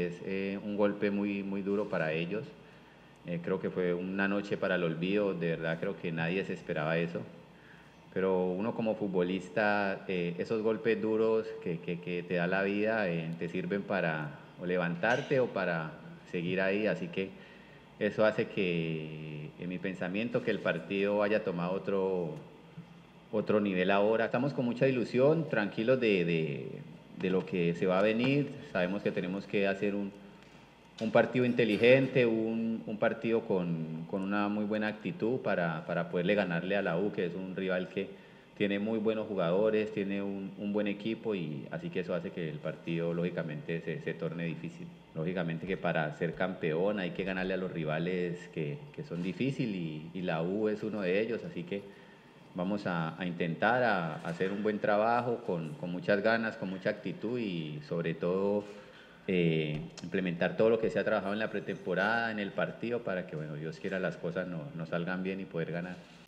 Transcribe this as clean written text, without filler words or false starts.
es un golpe muy duro para ellos. Creo que fue una noche para el olvido, de verdad creo que nadie se esperaba eso. Pero uno como futbolista, esos golpes duros que te da la vida te sirven para o levantarte o para seguir ahí, así que eso hace que en mi pensamiento que el partido haya tomado otro nivel ahora. Estamos con mucha ilusión, tranquilos de lo que se va a venir, sabemos que tenemos que hacer un partido inteligente, un partido con una muy buena actitud para poderle ganarle a la U, que es un rival que tiene muy buenos jugadores, tiene un buen equipo y así que eso hace que el partido lógicamente se torne difícil. Lógicamente que para ser campeón hay que ganarle a los rivales que son difíciles y la U es uno de ellos, así que vamos a intentar hacer un buen trabajo con muchas ganas, con mucha actitud y sobre todo implementar todo lo que se ha trabajado en la pretemporada, en el partido, para que, bueno, Dios quiera las cosas no salgan bien y poder ganar.